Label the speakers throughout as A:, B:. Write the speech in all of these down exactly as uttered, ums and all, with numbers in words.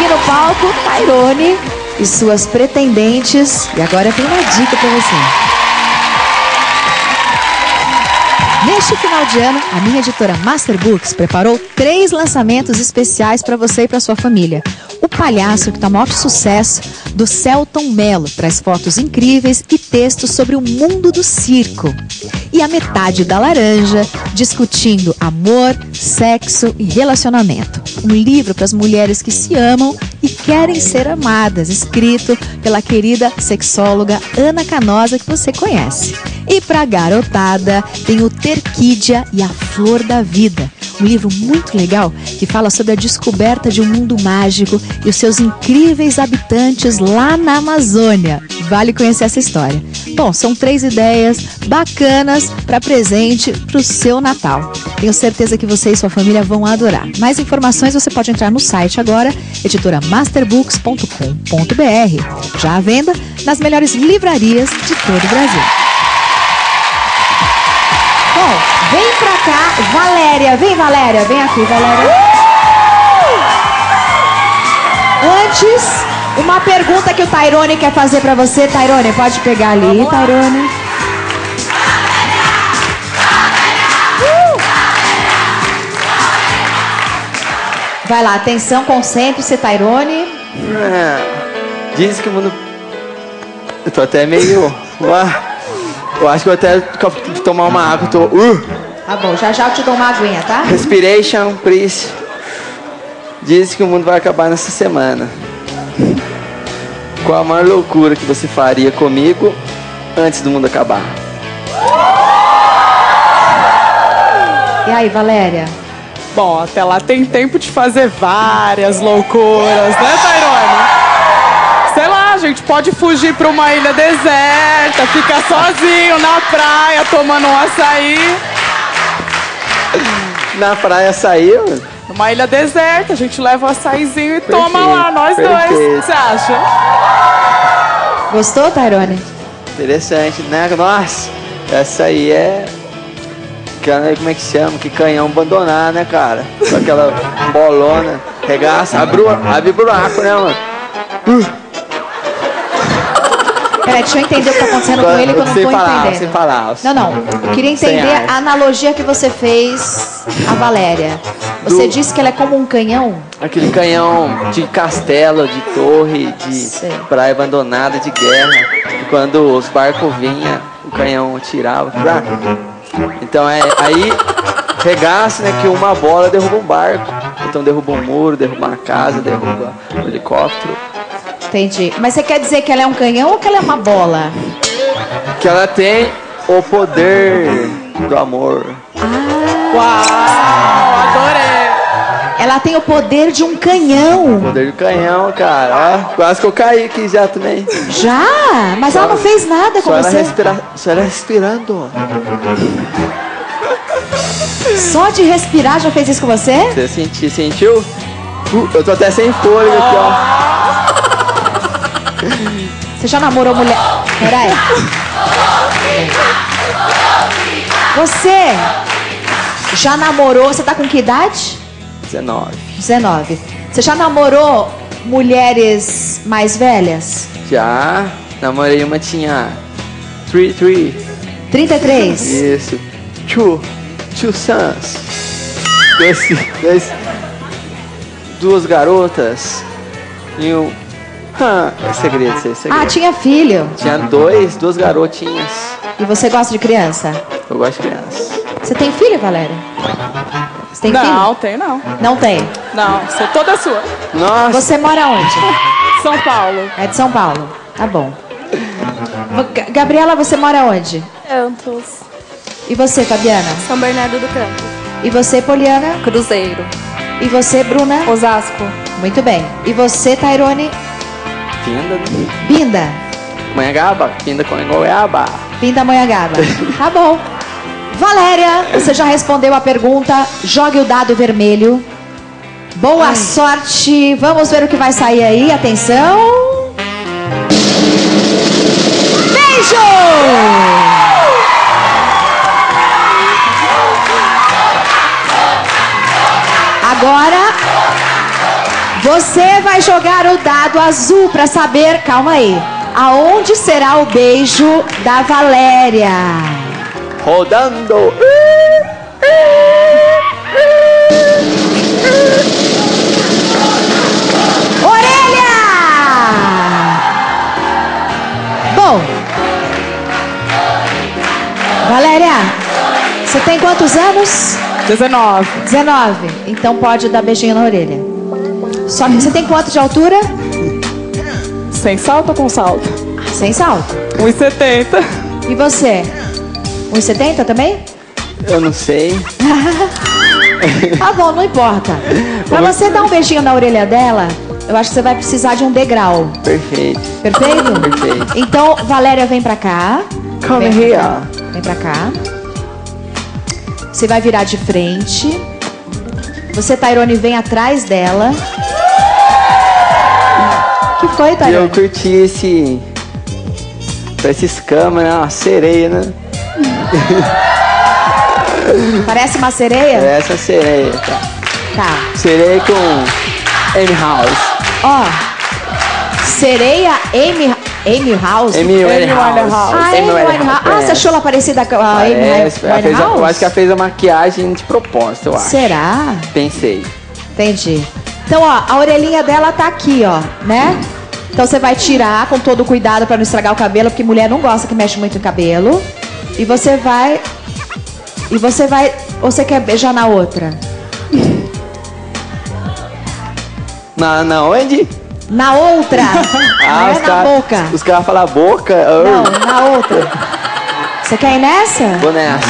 A: aqui no palco, Tairone e suas pretendentes. E agora tem uma dica pra você. Neste final de ano, a minha editora Master Books preparou três lançamentos especiais para você e para sua família. O Palhaço, que está maior sucesso, do Celton Mello, traz fotos incríveis e textos sobre o mundo do circo. E A Metade da Laranja, discutindo amor, sexo e relacionamento. Um livro para as mulheres que se amam e querem ser amadas, escrito pela querida sexóloga Ana Canosa, que você conhece. E para garotada, tem o Terquídea e a Flor da Vida, um livro muito legal que fala sobre a descoberta de um mundo mágico e os seus incríveis habitantes lá na Amazônia. Vale conhecer essa história. Bom, são três ideias bacanas para presente para o seu Natal. Tenho certeza que você e sua família vão adorar. Mais informações você pode entrar no site agora, editora master books ponto com ponto b r. Já à venda nas melhores livrarias de todo o Brasil. Bom, vem pra cá, Valéria. Vem, Valéria. Vem aqui, Valéria. Antes, uma pergunta que o Tairone quer fazer pra você. Tairone, pode pegar ali, Tairone. Uh! Vai lá, atenção, concentre-se, Tairone.
B: É, diz que o mundo... Eu tô até meio... Ué. Eu acho que eu vou até tomar uma água. Tô... Uh!
A: Tá bom, já já eu te dou uma aguinha, tá?
B: Respiration, please. Diz que o mundo vai acabar nessa semana. Qual a maior loucura que você faria comigo antes do mundo acabar?
A: E aí, Valéria?
C: Bom, até lá tem tempo de fazer várias loucuras, né, Tairone? Sei lá, a gente pode fugir pra uma ilha deserta, ficar sozinho na praia, tomando um açaí.
B: Na praia saiu?
C: Numa ilha deserta, a gente leva o açaizinho e perfeito, toma lá, nós
B: perfeito.
C: dois. O que você acha?
A: Gostou, Tairone?
B: Interessante, né? Nossa, essa aí é... Como é que chama? Que canhão abandonar, né, cara? Com aquela bolona, regaça, abre, abre buraco, né, mano? Uh.
A: Peraí, deixa eu entender o que tá acontecendo com ele que eu não tô
B: palavras,
A: entendendo.
B: Sem palavras.
A: Não, não. Eu queria entender a analogia que você fez à Valéria. Você Do... disse que ela é como um canhão?
B: Aquele canhão de castelo, de torre, de Sei. praia abandonada, de guerra. E quando os barcos vinham, o canhão tirava. Então é aí regaça, né, que uma bola derruba um barco. Então derruba um muro, derruba uma casa, derruba um helicóptero.
A: Entendi. Mas você quer dizer que ela é um canhão ou que ela é uma bola?
B: Que ela tem o poder do amor.
A: Ah.
C: Uau, adorei.
A: Ela tem o poder de um canhão.
B: O poder do canhão, cara. Ó, quase que eu caí aqui já também.
A: Já? Mas só, ela não fez nada com
B: só
A: você.
B: Ela respira, só ela respirando.
A: Só de respirar já fez isso com você?
B: Você senti, sentiu? Uh, eu tô até sem fôlego aqui, ó.
A: Você já namorou mulher? Peraí. Você já namorou? Você tá com que idade?
B: dezenove.
A: dezenove. Você já namorou mulheres mais velhas?
B: Já. Namorei uma, tinha three, three.
A: trinta e três?
B: Isso. Two. Two sons. Dois, dois, duas garotas. E um... Ah, é segredo, é segredo.
A: Ah, tinha filho?
B: Tinha dois, duas garotinhas.
A: E você gosta de criança?
B: Eu gosto de criança.
A: Você tem filho, Valéria? Você tem
C: não,
A: filho?
C: Não, tem não.
A: Não tem?
C: Não, sou toda sua.
B: Nossa.
A: Você mora onde?
C: São Paulo.
A: É de São Paulo. Tá bom. Gabriela, você mora onde?
D: Campos.
A: E você, Fabiana?
D: São Bernardo do Campo.
A: E você, Poliana?
D: Cruzeiro.
A: E você, Bruna?
D: Osasco.
A: Muito bem. E você, Tairone?
B: Pinda.
A: Binda.
B: Monhangaba. Pinda com Goiaba.
A: Pinda Monhangaba. Tá bom. Valéria, você já respondeu a pergunta. Jogue o dado vermelho. Boa Ai. sorte. Vamos ver o que vai sair aí. Atenção. Beijo! Agora Você vai jogar o dado azul para saber, calma aí, aonde será o beijo da Valéria.
B: Rodando.
A: Orelha! Bom, Valéria, você tem quantos anos?
C: dezenove.
A: dezenove. Então pode dar beijinho na orelha. Só que você tem quanto de altura?
C: Sem salto ou com salto?
A: Sem salto.
C: um e setenta.
A: E você? um e setenta também?
B: Eu não sei.
A: Tá bom, não importa. Pra você dar um beijinho na orelha dela, eu acho que você vai precisar de um degrau.
B: Perfeito.
A: Perfeito?
B: Perfeito.
A: Então, Valéria, vem pra cá.
B: Come
A: Vem
B: here.
A: pra cá. Vem pra cá. Você vai virar de frente. Você, Tairone, vem atrás dela. O que foi,
B: E eu
A: Tairone?
B: curti esse... Parece escama, né? Uma sereia, né?
A: Parece uma sereia?
B: Parece uma sereia, tá?
A: Tá.
B: Sereia com Amy House.
A: Ó. Sereia Amy, Amy House?
B: Amy Winehouse.
A: Ah, Amy Winehouse. Ah, você achou ela parecida com a Amy
B: Parece, ela fez a-
A: Winehouse?
B: eu acho que ela fez a maquiagem de propósito, eu acho.
A: Será?
B: Pensei.
A: Entendi. Então, ó, a orelhinha dela tá aqui, ó, né? Então você vai tirar com todo cuidado pra não estragar o cabelo, porque mulher não gosta que mexe muito em cabelo. E você vai... E você vai... Ou você quer beijar na outra?
B: Na, na onde?
A: Na outra! Não
B: os
A: é na
B: cara-
A: boca.
B: Os caras falam boca.
A: Não,
B: Oh,
A: na outra. Você quer ir nessa?
B: vou nessa.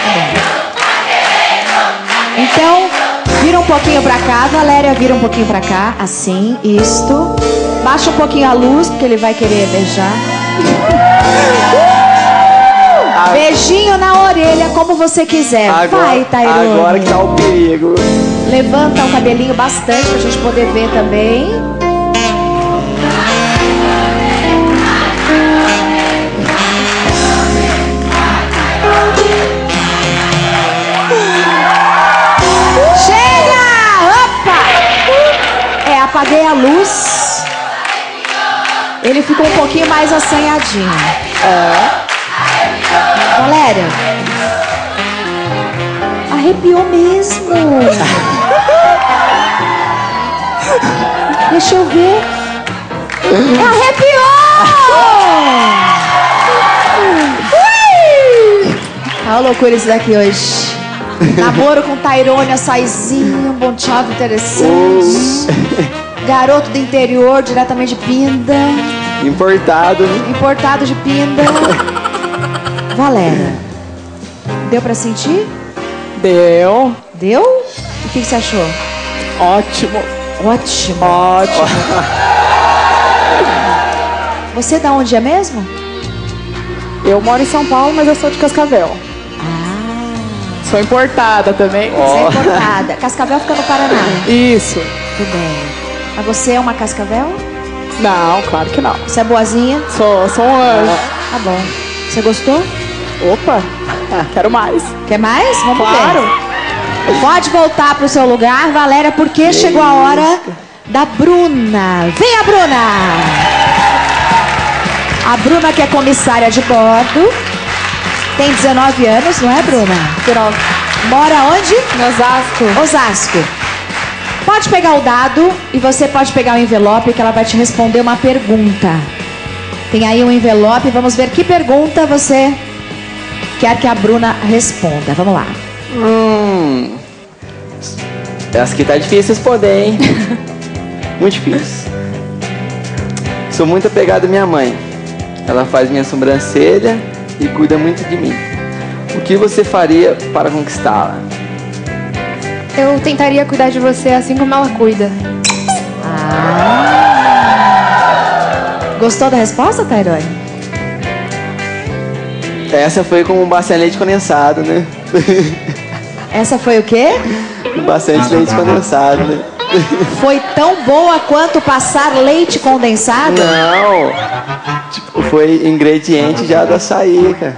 A: Então, vira um pouquinho pra cá, Valéria, vira um pouquinho pra cá, assim, isto. Baixa um pouquinho a luz, porque ele vai querer beijar. Beijinho na orelha, como você quiser. Vai, Tairone.
B: Agora que tá o perigo.
A: Levanta o cabelinho bastante pra gente poder ver também. Chega! Opa! É, apaguei a luz. Ele ficou um pouquinho mais assanhadinho. É. Valéria. Arrepiou mesmo. Deixa eu ver. Arrepiou! Ui! Olha a loucura isso daqui hoje. Namoro com Tairone, açaizinho, um bom chave interessante. Garoto do interior, diretamente de Pinda.
B: Importado, né?
A: Importado de Pinda. Valéria, deu pra sentir?
C: Deu.
A: Deu? O que que você achou?
C: Ótimo.
A: Ótimo.
C: Ótimo.
A: Você da onde é mesmo?
C: Eu moro em São Paulo, mas eu sou de Cascavel.
A: Ah,
C: Sou importada também.
A: você é importada. Cascavel fica no Paraná.
C: Isso.
A: Tudo bem. Mas você é uma Cascavel?
C: Não, claro que não.
A: Você é boazinha?
C: Sou, sou um anjo.
A: Tá bom. Você gostou?
C: Opa, quero mais.
A: Quer mais? Vamos
C: Claro.
A: ver. Pode voltar pro seu lugar, Valéria, porque chegou a hora da Bruna. Vem a Bruna! A Bruna, que é comissária de bordo, tem dezenove anos, não é, Bruna? Mora onde?
C: Em Osasco.
A: Osasco. Pode pegar o dado e você pode pegar o envelope que ela vai te responder uma pergunta. Tem aí um envelope, vamos ver que pergunta você quer que a Bruna responda. Vamos lá.
B: Hum. Essa aqui tá difícil responder, hein? Muito difícil. Sou muito apegado à minha mãe. Ela faz minha sobrancelha e cuida muito de mim. O que você faria para conquistá-la?
D: Eu tentaria cuidar de você assim como ela cuida.
A: Ah. Gostou da resposta, Tairone?
B: Essa foi com bastante leite condensado, né?
A: Essa foi o quê?
B: Bastante leite condensado, né?
A: Foi tão boa quanto passar leite condensado?
B: Não. Tipo, foi ingrediente já do açaí, cara.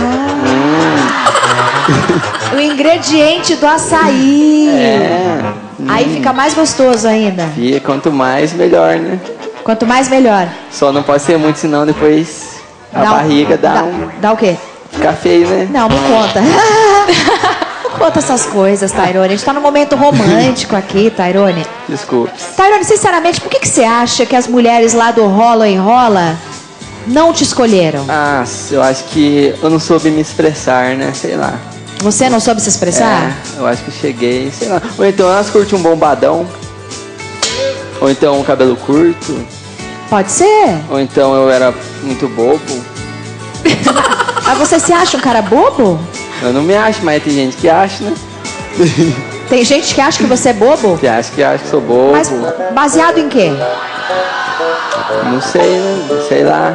A: Ah. O ingrediente do açaí.
B: É.
A: Aí
B: Hum.
A: fica mais gostoso ainda.
B: E quanto mais, melhor, né?
A: Quanto mais, melhor.
B: Só não pode ser muito, senão depois a
A: Dá um-
B: barriga dá,
A: dá,
B: um...
A: dá o quê?
B: Fica feio, né?
A: Não, não conta. Não conta essas coisas, Tairone. A gente tá num momento romântico aqui, Tairone.
B: Desculpe.
A: Tairone, sinceramente, por que, que você acha que as mulheres lá do Rola e Rola não te escolheram?
B: Ah, eu acho que eu não soube me expressar, né? Sei lá.
A: Você não soube se expressar?
B: É, eu acho que cheguei, sei lá. Ou então elas curtem um bombadão. Ou então um cabelo curto.
A: Pode ser.
B: Ou então eu era muito bobo.
A: Mas você se acha um cara bobo?
B: Eu não me acho, mas tem gente que acha, né?
A: Tem gente que acha que você é bobo?
B: Que acha que acha que sou bobo.
A: Mas baseado em quê?
B: Não sei, né? Sei lá.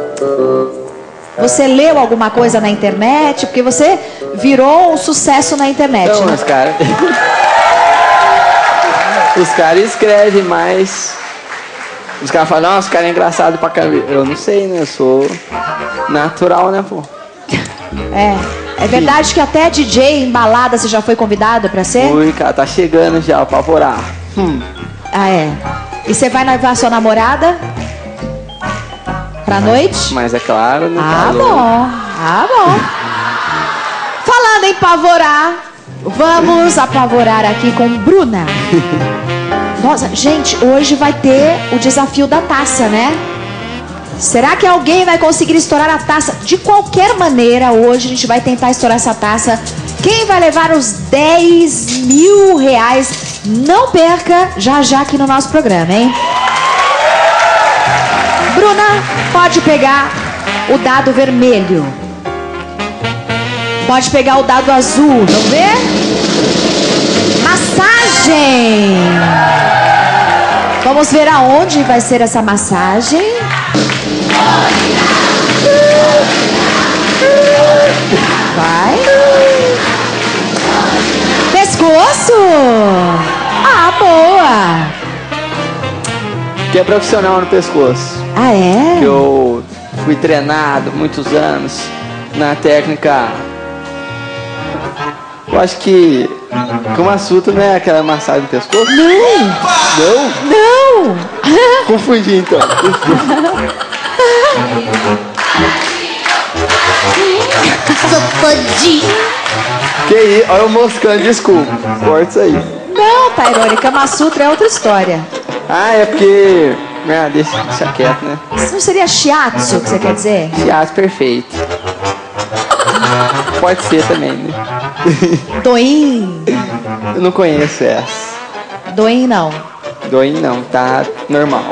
A: Você leu alguma coisa na internet? Porque você virou um sucesso na internet,
B: Então,
A: né?
B: os caras. Os caras escrevem, mas. Os caras falam, nossa, os caras é engraçado pra caramba. Eu não sei, né? Eu sou natural, né, pô?
A: É. É verdade que até D J em balada você já foi convidado pra ser?
B: Ui, cara, tá chegando já, pra apavorar. Hum.
A: Ah, é. E você vai levar sua namorada pra noite?
B: Mas é claro, né?
A: Ah,
B: tá louco.
A: bom. Ah, bom. Falando em pavorar, vamos apavorar aqui com Bruna. Nossa, gente, hoje vai ter o desafio da taça, né? Será que alguém vai conseguir estourar a taça? De qualquer maneira, hoje a gente vai tentar estourar essa taça. Quem vai levar os dez mil reais? Não perca já já aqui no nosso programa, hein? Bruna, pode pegar o dado vermelho. Pode pegar o dado azul, vamos ver? Massagem! Vamos ver aonde vai ser essa massagem. Vai. Pescoço! Ah, boa!
B: Que é profissional no pescoço.
A: Ah, é?
B: Que eu fui treinado muitos anos na técnica. Eu acho que Kama Sutra não é aquela massagem no pescoço?
A: Não!
B: Não?
A: Não!
B: Confundi então. Que aí, olha o moscando, desculpa. Corta isso aí.
A: Não, Tairone, Kama Sutra é outra história.
B: Ah, é porque. Ah, deixa, deixa quieto, né?
A: Isso não seria shiatsu que você quer dizer?
B: Shiatsu perfeito. Pode ser também, né?
A: Doin.
B: Eu não conheço essa.
A: Doin não.
B: Doin não, tá normal.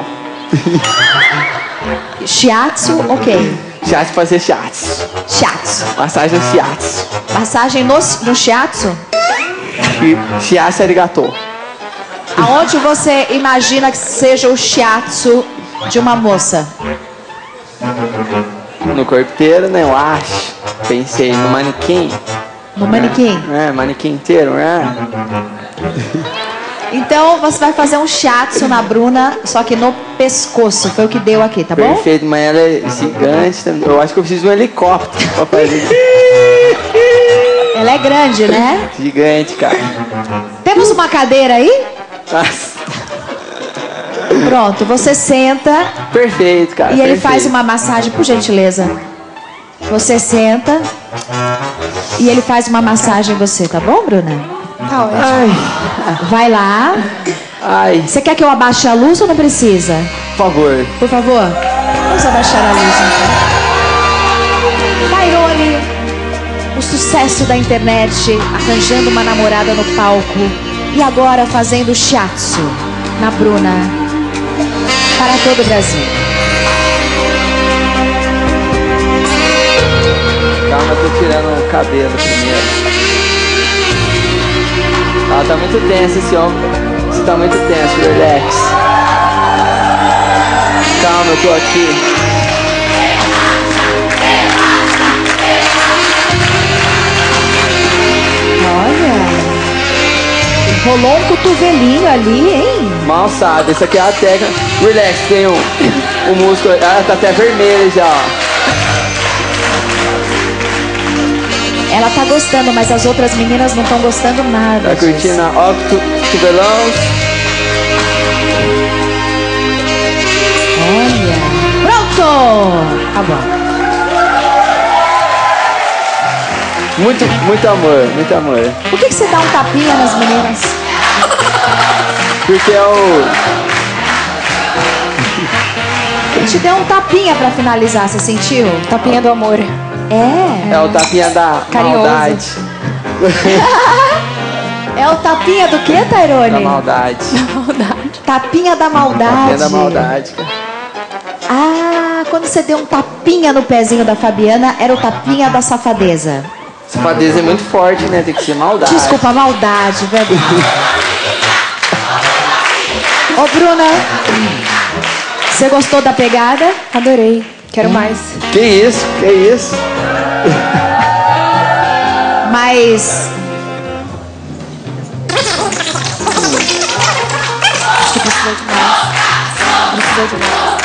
A: Shiatsu, ok.
B: Shiatsu pode ser shiatsu.
A: Shiatsu.
B: Massagem no shiatsu.
A: Massagem no, no shiatsu?
B: E shiatsu arigato.
A: Aonde você imagina que seja o shiatsu de uma moça?
B: No corpo inteiro, né? Eu acho. Pensei no manequim.
A: No manequim?
B: É, manequim inteiro, né?
A: Então você vai fazer um shiatsu na Bruna, só que no pescoço. Foi o que deu aqui, tá bom?
B: Perfeito, mas ela é gigante também. Eu acho que eu preciso de um helicóptero pra fazer.
A: Ela é grande, né?
B: Gigante, cara.
A: Temos uma cadeira aí?
B: Nossa.
A: Pronto, você senta
B: Perfeito, cara.
A: e ele
B: perfeito.
A: faz uma massagem, por gentileza. Você senta e ele faz uma massagem em você, tá bom, Bruna?
D: Tá ótimo.
B: Ai,
A: Vai lá.
B: ai,
A: Você quer que eu abaixe a luz ou não precisa?
B: por favor.
A: Por favor, vamos abaixar a luz então. Tairone, o sucesso da internet, arranjando uma namorada no palco e agora fazendo shiatsu na Bruna para todo o Brasil.
B: Calma, eu tô tirando o cabelo primeiro. Ah, tá muito tenso esse homem. Você tá muito tenso, relax. Calma, eu tô aqui.
A: Olha, rolou um cotovelinho ali, hein?
B: Mal sabe, isso aqui é a técnica. Relax, tem um, um músculo. Ah, tá até vermelho já.
A: Ela tá gostando, mas as outras meninas não estão gostando nada.
B: Tá curtindo a Octovelão?
A: Olha. Pronto! Tá bom.
B: Muito, muito amor, muito amor.
A: Por que, que você dá um tapinha nas meninas?
B: Porque é o...
A: Ele te deu um tapinha pra finalizar, você sentiu?
D: Tapinha do amor.
A: É.
B: É o tapinha da
D: Carinhoso.
B: maldade.
A: É o tapinha do que, Tairone?
B: Da maldade.
A: Tapinha da maldade.
B: Tapinha da maldade, cara.
A: Ah, quando você deu um tapinha no pezinho da Fabiana, era o tapinha da safadeza.
B: Safadeza é muito forte, né? Tem que ser maldade.
A: Desculpa, maldade, verdade. Ô, Bruna, você gostou da pegada?
D: Adorei. Quero mais.
B: Que isso, que isso.
A: Mas...
D: Você precisou de mais. Precisou de mais.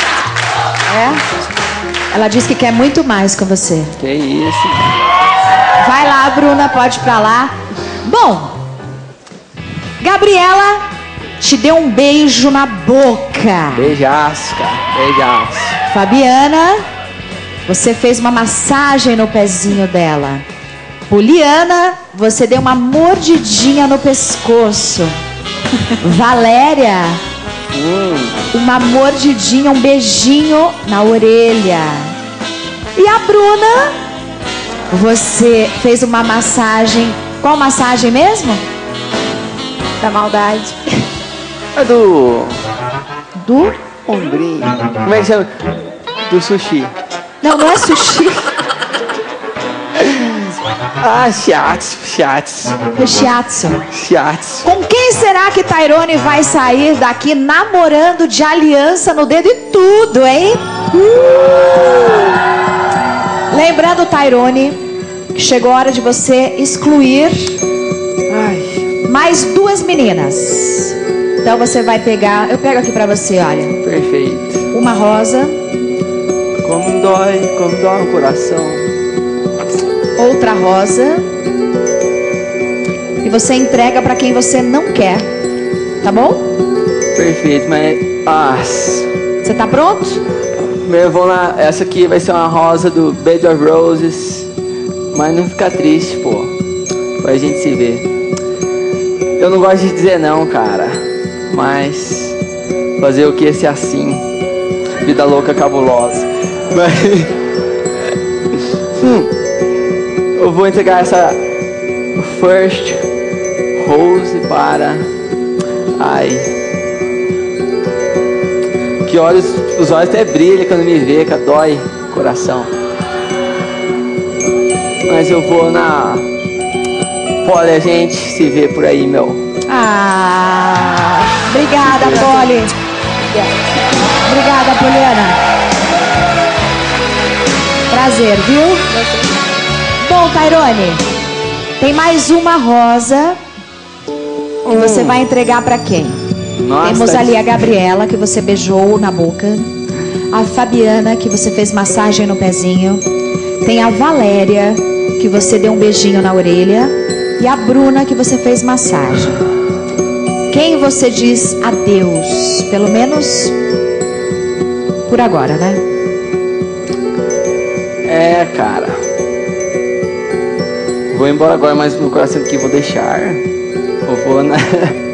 A: É? Ela disse que quer muito mais com você.
B: Que isso.
A: Vai lá, Bruna, pode ir pra lá. Bom, Gabriela te deu um beijo na boca.
B: Beijaço, cara. Beijaço.
A: Fabiana, você fez uma massagem no pezinho dela. Poliana, você deu uma mordidinha no pescoço. Valéria,
B: Hum.
A: uma mordidinha, um beijinho na orelha. E a Bruna, você fez uma massagem. Qual massagem mesmo?
D: Da maldade.
B: É do...
A: Do?
B: Ombrinho. Como é que chama? Do sushi.
A: Não, não é sushi.
B: Ah, shiatsu, shiatsu,
A: É shiatsu.
B: shiatsu.
A: Com quem será que Tairone vai sair daqui namorando de aliança no dedo e tudo, hein? Uh! Lembrando, Tairone, que chegou a hora de você excluir
B: Ai,
A: mais duas meninas. Então você vai pegar, eu pego aqui pra você, olha.
B: perfeito.
A: Uma rosa,
B: Como dói, como dói o coração.
A: outra rosa. E você entrega pra quem você não quer. Tá bom?
B: Perfeito, mas... Ah,
A: Você tá pronto?
B: primeiro eu vou na... Essa aqui vai ser uma rosa do Bed of Roses. Mas não fica triste, pô. Pra gente se ver. Eu não gosto de dizer não, cara. Mas... Fazer o que esse assim? Vida louca cabulosa. Mas... hum, eu vou entregar essa... First Rose para... Ai... Que olhos... Os olhos até brilham quando me vê, que dói o coração. Mas eu vou na... Olha, a gente se vê por aí, meu.
A: Ah, obrigada, Poli. Obrigada, Poliana. Prazer, viu? Bom, Tairone, tem mais uma rosa. E você vai entregar pra quem?
B: Nossa,
A: Temos ali a Gabriela, que você beijou na boca. A Fabiana, que você fez massagem no pezinho. Tem a Valéria, que você deu um beijinho na orelha. E a Bruna, que você fez massagem. Quem você diz adeus? Pelo menos por agora, né?
B: É, cara. Vou embora agora, mas no coração aqui vou deixar. Eu vou na...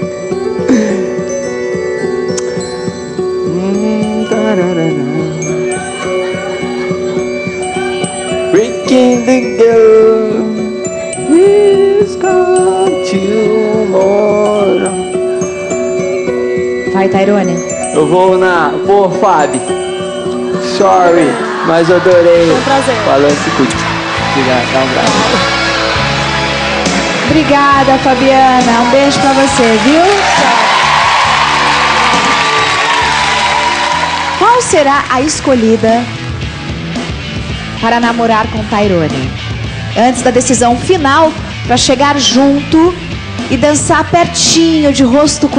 B: Breaking the girl is gone tomorrow.
A: Vai, Tairone.
B: Eu vou na... Pô, Fábio. Sorry, mas eu adorei.
D: Foi um prazer.
B: Falando esse cuide. Obrigado, dá um abraço.
A: Obrigada, Fabiana. Um beijo pra você, viu? Qual será a escolhida para namorar com Tairone? Antes da decisão final, para chegar junto e dançar pertinho, de rosto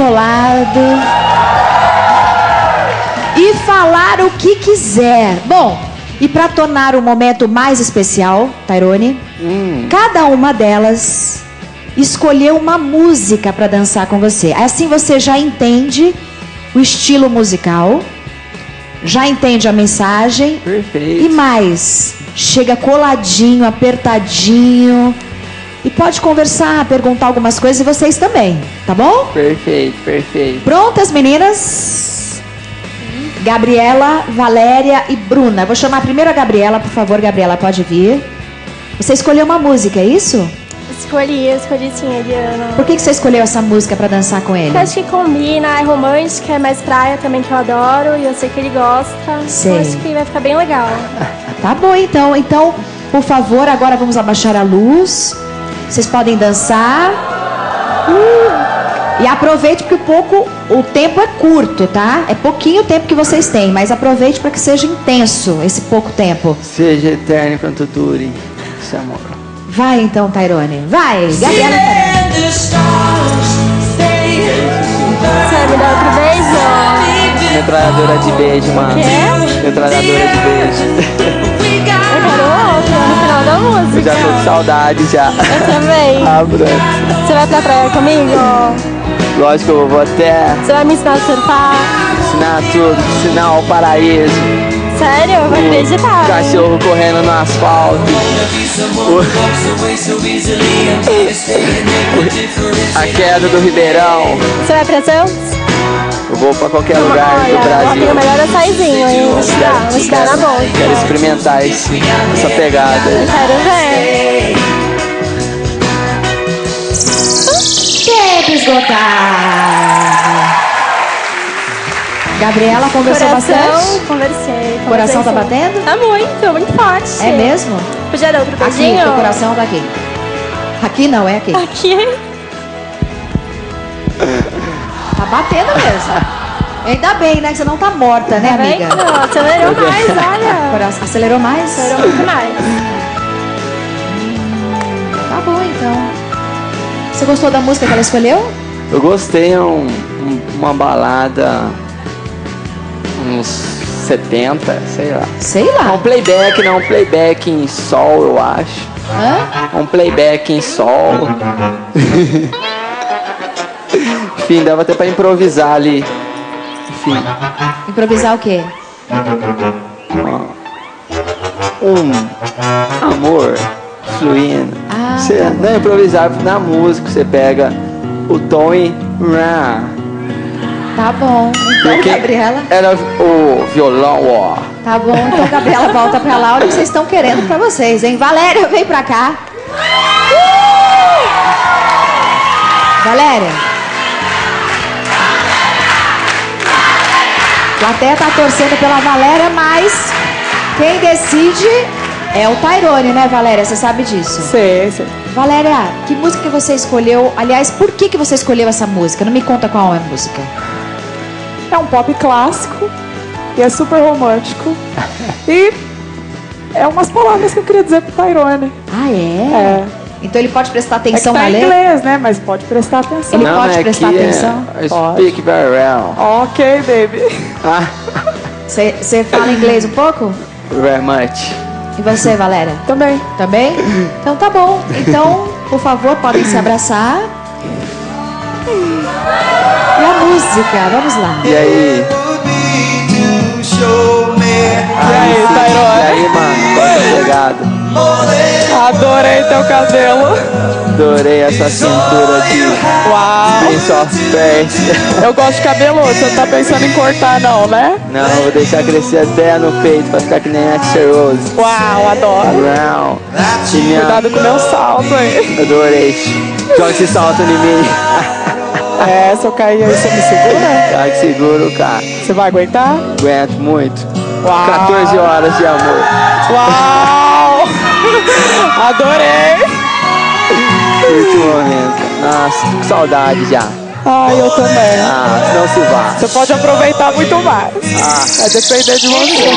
A: colado e falar o que quiser. Bom, E para tornar o momento mais especial, Tairone, hum. cada uma delas escolheu uma música para dançar com você. Assim você já entende o estilo musical, já entende a mensagem.
B: Perfeito.
A: E mais, chega coladinho, apertadinho e pode conversar, perguntar algumas coisas e vocês também, tá bom?
B: Perfeito, perfeito.
A: Prontas, meninas? Gabriela, Valéria e Bruna. Vou chamar primeiro a Gabriela, por favor. Gabriela, pode vir. Você escolheu uma música, é isso?
E: Escolhi, eu escolhi sim, Eliana.
A: Por que, que você escolheu essa música pra dançar com ele?
E: Eu acho que combina, é romântica, é mais praia também, que eu adoro. E eu sei que ele gosta.
A: Sei.
E: Eu acho que vai ficar bem legal.
A: Tá bom, então. Então, por favor, agora vamos abaixar a luz. Vocês podem dançar. Uh. E aproveite, porque um pouco, o tempo é curto, tá? É pouquinho o tempo que vocês têm, mas aproveite para que seja intenso esse pouco tempo.
B: Seja eterno enquanto dure esse amor.
A: Vai então, Tairone. Vai, Gabriela.
E: Você vai me dar outro beijo?
B: Metralhadora de beijo, mano.
E: Quê?
B: Metralhadora de beijo.
E: Eu quero outro no final da música.
B: Eu já tô com saudade já.
E: Eu também.
B: Ah, Bruna.
E: Você vai pra praia comigo?
B: Lógico que eu vou até
E: Você vai me ensinar a surfar?
B: ensinar tudo, ensinar o paraíso.
E: Sério? Eu vou acreditar.
B: Cachorro correndo no asfalto. O... A queda do Ribeirão.
E: Você vai pra Santos?
B: Eu vou pra qualquer lugar
E: Olha,
B: do Brasil.
E: Olha, o melhor açaizinho, hein? Vou te dar, vou te dar na bolsa.
B: Quero experimentar esse, essa pegada.
E: Quero ver.
A: Tempo esgotado. Gabriela, conversou
E: Coração,
A: bastante?
E: Conversei.
A: Coração tá
E: conversei.
A: batendo?
E: Tá muito, muito forte.
A: É mesmo?
E: Podia dar outro
A: Aqui,
E: beijinho?
A: teu coração tá aqui. Aqui não, é aqui.
E: Aqui.
A: Tá batendo mesmo. Ainda bem, né? Que você não tá morta, né,
E: Tá
A: amiga?
E: vendo? Acelerou mais, olha.
A: Coração- Acelerou mais?
E: Acelerou muito mais.
A: Tá bom, então. Você gostou da música que ela escolheu?
B: Eu gostei, é um, um, uma balada uns setenta, sei lá.
A: Sei
B: É um
A: lá.
B: playback, não um playback em sol, eu acho.
A: Hã?
B: Um playback em sol. Enfim, dava até pra improvisar ali. Enfim,
A: Improvisar o quê?
B: um amor fluindo.
A: Ah,
B: Você
A: tá
B: não é improvisar na música, você pega o tom e.
A: Tá bom. Então,
B: Porque
A: Gabriela.
B: era o violão, ó.
A: Tá bom, então Gabriela volta pra lá. Olha o que vocês estão querendo pra vocês, hein? Valéria, vem pra cá. Uh! Valéria. A plateia tá torcendo pela Valéria, mas quem decide é o Tairone, né, Valéria? Você sabe disso.
C: Sei, sei.
A: Valéria, que música que você escolheu? Aliás, por que, que você escolheu essa música? Não me conta qual é a música.
C: É um pop clássico e é super romântico. E é umas palavras que eu queria dizer pro Tairone.
A: Ah, é?
C: É.
A: Então ele pode prestar
C: É que
A: atenção
C: tá
A: na
C: em
A: letra?
C: inglês, né? Mas pode prestar atenção.
A: Ele
B: Não,
A: pode
B: é
A: prestar
B: que
A: atenção?
B: É, I
C: Pode.
B: speak very well.
C: Ok, baby.
B: Ah,
A: Você fala inglês um pouco?
B: very much.
A: E você, Valéria?
C: Também.
A: Também? Então tá bom. Então, por favor, podem se abraçar. E a música, vamos lá.
B: E aí?
C: E aí,
B: E
C: Tairone?
B: aí, mano? Qual é a pegada?
C: Adorei teu cabelo.
B: Adorei essa cintura de
C: Uau.
B: Prince of Persia.
C: Eu gosto de cabelo. Você não tá pensando em cortar, não, né?
B: Não, vou deixar crescer até no peito pra ficar que nem a Rose.
C: Uau, adoro.
B: Brown. E minha...
C: Cuidado com o meu salto, hein?
B: Adorei. Joga esse salto em mim.
C: É, se eu cair aí, você me segura?
B: Tá que seguro, cara.
C: Você vai aguentar?
B: Aguento muito.
C: Uau.
B: quatorze horas de amor.
C: Uau! Adorei!
B: Curte o momento. Nossa, que saudade já.
C: Ai, eu também.
B: Ah, não se vá.
C: Você pode aproveitar muito mais.
B: Ah.
C: Vai depender de você.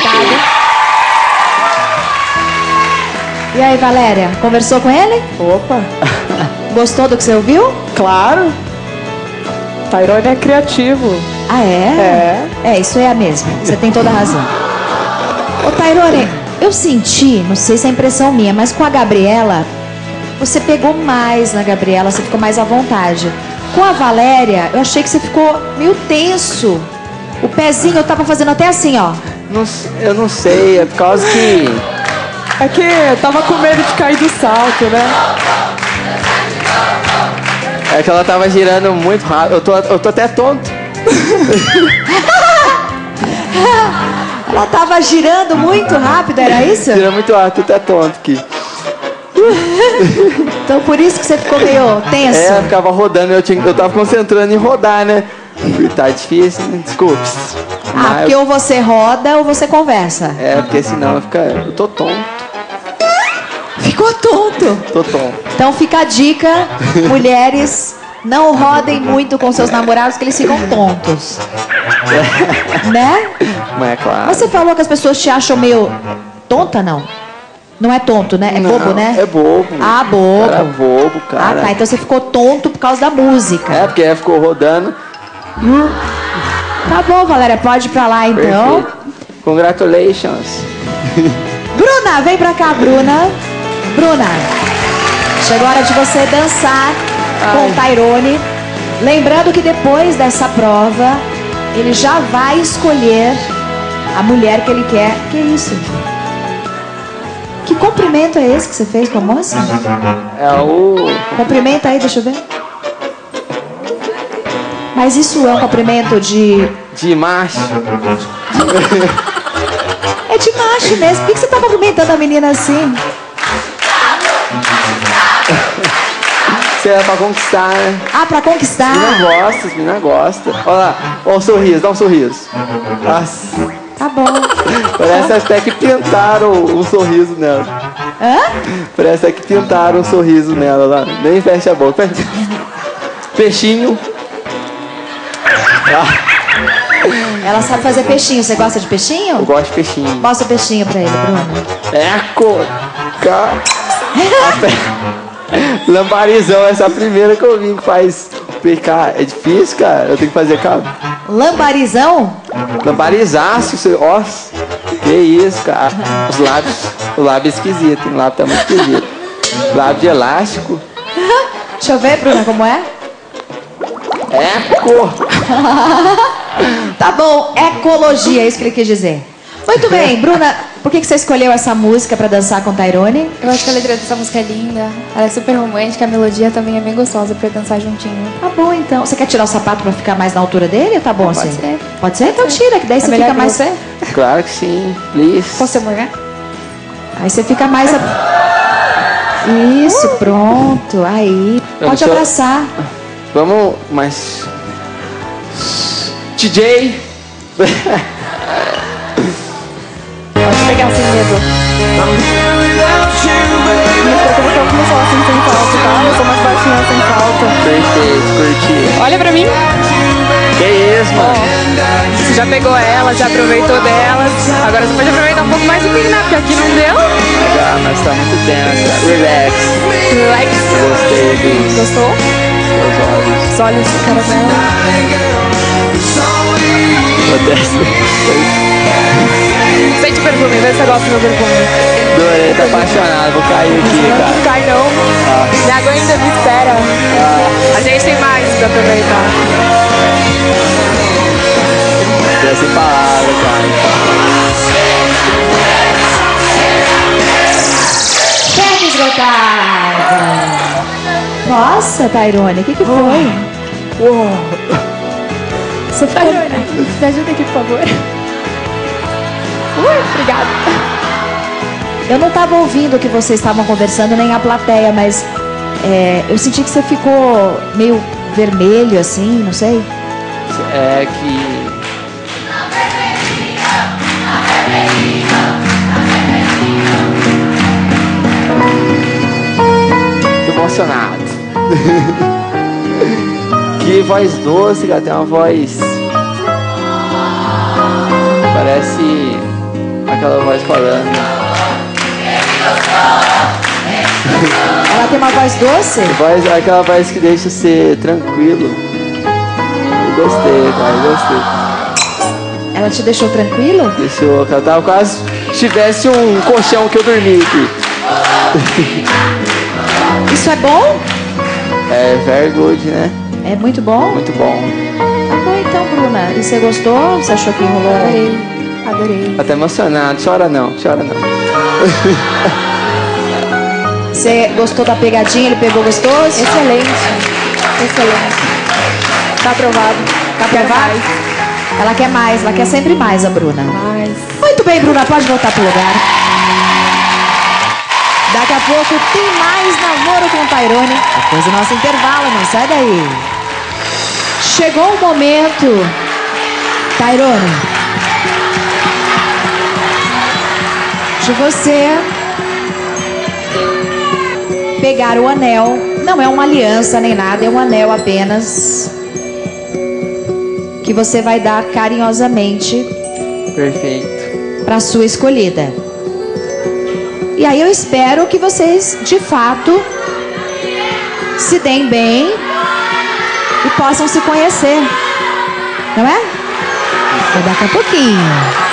A: E aí, Valéria, conversou com ele?
C: Opa,
A: Gostou do que você ouviu?
C: claro. Tairone é criativo.
A: Ah, é?
C: É.
A: É, isso é mesmo. Você tem toda a razão. Ô, Tairone, Eu senti, não sei se é impressão minha, mas com a Gabriela, você pegou mais na Gabriela, você ficou mais à vontade. Com a Valéria, eu achei que você ficou meio tenso. O pezinho eu tava fazendo até assim, ó.
B: Não, eu não sei, é por causa que...
C: É que eu tava com medo de cair do salto, né?
B: É que ela tava girando muito rápido. Eu tô, eu tô até tonto.
A: Ela tava girando muito rápido, era isso?
B: Girando muito rápido, tô até tonto aqui.
A: Então por isso que você ficou meio tenso?
B: É, eu ficava rodando, eu, tinha, eu tava concentrando em rodar, né? Tá difícil, né? Desculpe.
A: Ah,
B: Mas
A: porque
B: eu...
A: ou você roda ou você conversa.
B: É, porque senão fica... eu tô tonto.
A: Ficou tonto.
B: Tô tonto.
A: Então fica a dica, mulheres, não rodem muito com seus namorados que eles ficam tontos. Né?
B: Mas é claro.
A: Mas você falou que as pessoas te acham meio tonta, não? Não é tonto, né? É
B: Não,
A: bobo, né?
B: É bobo.
A: Ah, bobo.
B: Cara, bobo, cara.
A: Ah, tá. Então você ficou tonto por causa da música.
B: É, porque ela ficou rodando.
A: Tá bom, Valéria, pode ir pra lá então.
B: Perfeito. Congratulations.
A: Bruna, vem pra cá, Bruna. Bruna, chegou a hora de você dançar com o Tyrone. Lembrando que depois dessa prova, ele já vai escolher a mulher que ele quer. Que isso? Que cumprimento é esse que você fez com a moça?
B: É o...
A: Cumprimenta aí, deixa eu ver. Mas isso é um cumprimento de...
B: de macho.
A: É de macho mesmo. Por que que você tá cumprimentando a menina assim?
B: Isso é pra conquistar, né?
A: Ah, pra conquistar.
B: As meninas gostam, as meninas gostam. Olha lá, olha o sorriso, dá um sorriso. Nossa,
A: Tá bom.
B: parece até que pintaram um sorriso nela.
A: Hã?
B: Parece até que pintaram um sorriso nela lá. Nem fecha a boca. Peixinho. Ah,
A: Ela sabe fazer peixinho. Você gosta de
B: eu
A: peixinho?
B: gosto de peixinho.
A: Mostra o peixinho pra ele, Bruno.
B: Eco. Ca... Lambarizão, essa é a primeira que eu vi que faz. Cara, é difícil, cara. Eu tenho que fazer, cara.
A: Lambarizão?
B: Lambarizaço, você... ó. Que isso, cara. Os lábios. O lábio é esquisito. O lábio tá muito esquisito. Lábio de elástico.
A: Deixa eu ver, Bruna, como é?
B: Eco.
A: Tá bom, ecologia, é isso que ele quis dizer. Muito bem, Bruna, por que que você escolheu essa música pra dançar com o Tyrone?
D: Eu acho que a letra dessa música é linda. Ela é super romântica, a melodia também é bem gostosa pra dançar juntinho.
A: Tá bom, então. Você quer tirar o sapato pra ficar mais na altura dele ou tá bom
D: Pode
A: assim?
D: ser.
A: Pode ser? Então tira, que daí você
D: melhor
A: fica
D: que
A: mais...
D: você?
B: Claro que sim. Please.
D: Posso amor?
A: Aí você fica mais... a- Isso, pronto. Aí,
B: Eu
A: pode
B: sou-
A: abraçar.
B: Vamos, mas... D J.
D: Pode pegar sem medo. Eu vou começar assim sem falta, tá? Eu sou mais baixinha sem falta.
B: Perfeito, curti.
C: Olha pra mim.
B: Que isso, mano?
C: Você já pegou ela, já aproveitou delas. Agora você pode aproveitar um pouco mais de mim, né? Porque aqui não deu.
B: Já, mas tá muito tensa. Relax.
C: Relax.
B: Gostei dos
C: Gostou?
B: seus olhos.
C: Os olhos de caramelo. Sente o perfume, vê se você gosta do meu perfume.
B: Adorei, tá apaixonado. Vou cair aqui,
C: Não
B: cara.
C: cai não. Me aguenta, me espera. A gente tem mais pra aproveitar.
B: Tô sem palavras, cara.
A: Pega esgotada. Nossa, Tyrone, o que que foi?
D: Você tá chorando. Me ajuda aqui, por favor. Ui, obrigada.
A: Eu não estava ouvindo o que vocês estavam conversando, nem a plateia, mas é, eu senti que você ficou meio vermelho, assim, não sei.
B: É que... Tô emocionado. Que voz doce, cara. Tem uma voz... Parece aquela voz falando.
A: Ela tem uma voz doce?
B: Voz, aquela voz que deixa você tranquilo. Eu gostei, cara. Eu gostei.
A: Ela te deixou tranquilo?
B: Deixou, ela tava quase tivesse um colchão que eu dormia aqui.
A: Isso é bom?
B: É very good, né?
A: É muito bom?
B: Muito bom.
A: Tá bom então, Bruna. E você gostou? Você achou que rolou?
D: Adorei. Adorei.
B: Até emocionado. Chora não, chora não.
A: Você gostou da pegadinha? Ele pegou gostoso?
D: Excelente. Excelente. Tá aprovado.
A: Tá aprovado? Ela quer mais, ela quer sempre mais, a Bruna.
D: Mais.
A: Muito bem, Bruna, pode voltar pro lugar. Daqui a pouco tem mais namoro com o Tairone. Depois do nosso intervalo, não sai daí. Chegou o momento, Tairone, de você pegar o anel. Não é uma aliança nem nada, é um anel apenas, que você vai dar carinhosamente
B: Perfeito.
A: para sua escolhida. E aí eu espero que vocês, de fato, se deem bem e possam se conhecer. Não é? É daqui a pouquinho.